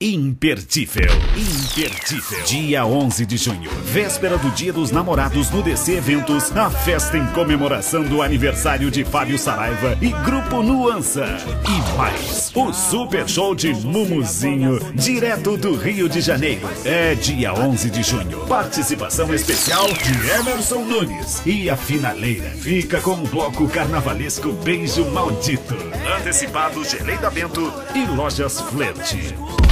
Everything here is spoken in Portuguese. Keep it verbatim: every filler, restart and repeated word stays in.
Imperdível, imperdível. Dia onze de junho, véspera do Dia dos Namorados no D C Eventos, a festa em comemoração do aniversário de Fábio Saraiva e Grupo Nuança. E mais, o super show de Mumuzinho, direto do Rio de Janeiro. É dia onze de junho, participação especial de Emerson Nunes. E a finaleira fica com o bloco carnavalesco Beijo Maldito. Antecipados Geleida Bento e Lojas Flerte.